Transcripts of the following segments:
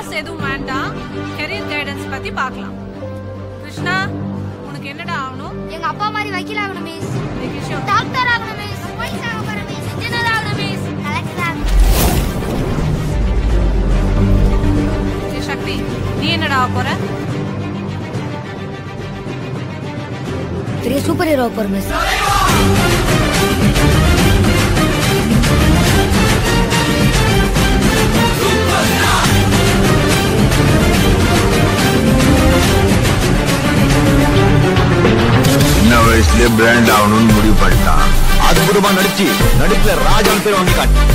காசு எதுவும் வேண்டாம், கெரியர் கைடன்ஸ் பத்தி பார்க்கலாம். கிருஷ்ணா, உனக்கு என்னடா ஆகணும்? எங்க அப்பா மாதிரி வக்கீல் ஆகணும் மிஸ். டாக்டர் ஆகணும் மிஸ். போலீஸ் ஆக போறேன் மிஸ். இன்ஜினியர் ஆகணும் மிஸ். கலெக்டர் ஆகணும். சக்தி, நீ என்னடா ஆக போற? பெரிய சூப்பர் ஹீரோ போற மிஸ். சின்ன வயசுல பிராண்ட் ஆகணும்னு முடிவு பண்ணிட்டான். அற்புதமா நடிப்புல ராஜான் பேர் வாங்கி காட்டு.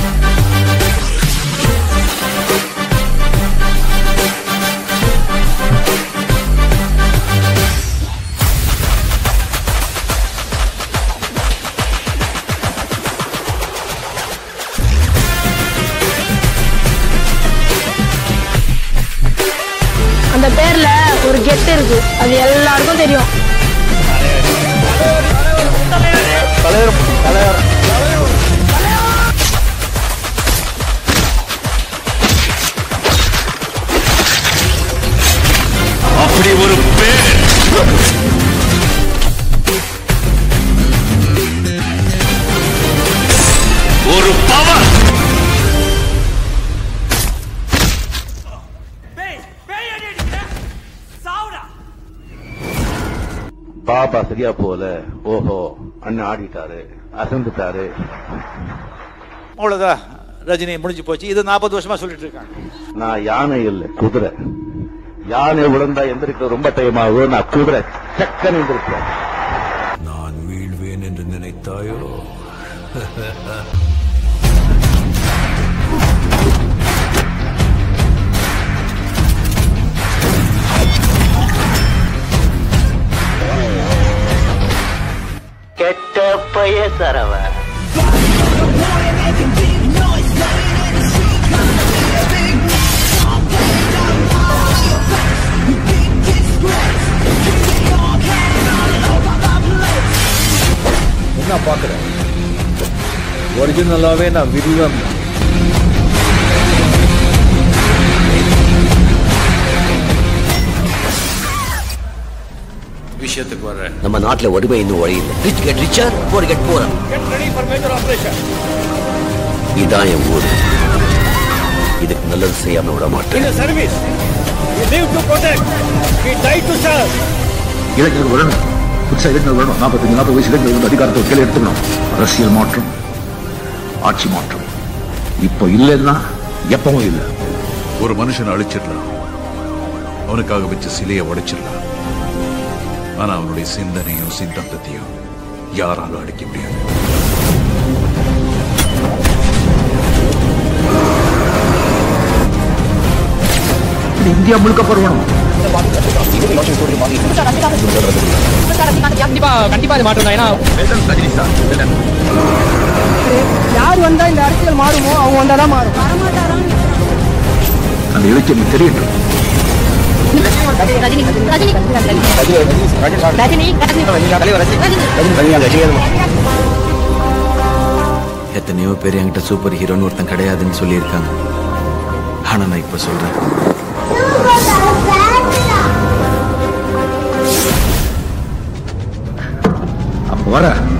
அந்த பேர்ல ஒரு கெத்து இருக்கு, அது எல்லாருக்கும் தெரியும். அப்படி ஒரு பேர், ஒரு பவர். பாப்பா சரியா போல. ஓஹோ, அண்ணன் ஆடிட்டாரு, அசந்துட்டாரு. அவ்வளவுதான், ரஜினி முடிஞ்சு போச்சு. இது 40 வருஷமா சொல்லிட்டு இருக்காங்க. நான் யானை இல்ல, குதிரை. யானை விழுந்தா எந்திரிக்க ரொம்ப டைம் ஆகும். நான் குதிரை, சக்கன் எந்திருக்கிறேன். நான் வீழ்வேன் என்று நினைத்தாயோ? கெட்ட பைய தரவ என்ன பாக்குறேன்? ஒரிஜினலாவே நான் விரும்புவேன். விஷயத்துக்கு வர நம்ம நாட்டுல ஒருமை இன்னும் ஒழியல. Rich get richer, poor get poor. Get ready for major operation. இதான் என் ஊர். இதுக்கு நல்லது செய்யாம விட மாட்டேன். இந்த service we live to protect, we die to serve. இளைஞர்கள் வரணும், புதுசா இளைஞர்கள் வரணும். 45-40 வயசு இளைஞர்கள் அதிகாரத்தை கையில் எடுத்துக்கணும். அரசியல் மாற்றம், ஆட்சி மாற்றம் இப்போ இல்லைன்னா எப்பவும் இல்லை. ஒரு மனுஷன் அழிச்சிடலாம், அவனுக்காக வச்ச சிலையை உடைச்சிடலாம். ஆனா அவனுடைய சிந்தனையும் சித்தாந்தத்தையும் யாராலும் அடிக்க முடியாது. இந்தியா முழுக்க போறணும். கண்டிப்பா இது மாற்றம் தான். யார் வந்தா இந்த அரசியல் மாறுமோ அவங்க வந்தாதான் மாறும். அந்த எழுச்சி எனக்கு தெரியட்டும். எத்தனையோ பேர் என்கிட்ட சூப்பர் ஹீரோன்னு ஒருத்தன் கிடையாதுன்னு சொல்லியிருக்காங்க. ஆனா நான் இப்ப சொல்றேன், அப்ப வர